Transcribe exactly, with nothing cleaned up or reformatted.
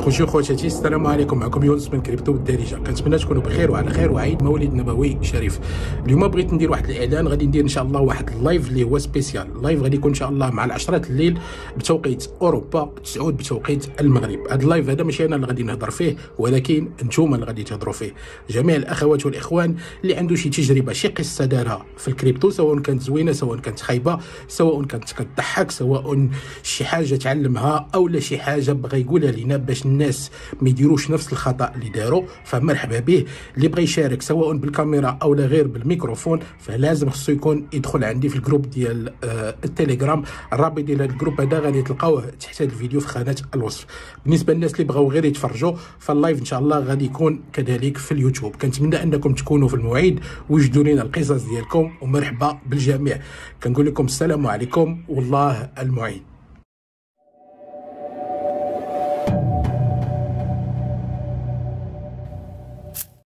خوتي وخواتاتي السلام عليكم، معكم يونس من كريبتو بالدارجه. كنتمنى تكونوا بخير وعلى خير وعيد مولد نبوي شريف. اليوم بغيت ندير واحد الاعلان، غادي ندير ان شاء الله واحد اللايف اللي هو سبيسيال. لايف غادي يكون ان شاء الله مع العشرة الليل بتوقيت اوروبا، تسعود بتوقيت المغرب. هذا اللايف هذا ماشي انا اللي غادي نهضر فيه، ولكن انتم اللي غادي تهضروا فيه. جميع الاخوات والاخوان اللي عنده شي تجربه، شي قصه دارها في الكريبتو، سواء كانت زوينه سواء كانت خايبه، سواء كانت كتضحك، سواء شي حاجه تعلمها او لا شي حاجه بغى يقولها لينا باش الناس ما يديروش نفس الخطا اللي داروا، فمرحبا به. اللي بغى يشارك سواء بالكاميرا او لا غير بالميكروفون، فلازم خصو يكون يدخل عندي في الجروب ديال آه التليجرام. الرابط ديال هذا الجروب هذا غادي تلقاوه تحت هذا الفيديو في خانه الوصف. بالنسبه للناس اللي بغاو غير يتفرجوا، فاللايف ان شاء الله غادي يكون كذلك في اليوتيوب. كنتمنى انكم تكونوا في الموعد وجدوا لنا القصص ديالكم، ومرحبا بالجميع. كنقول لكم السلام عليكم والله المعين.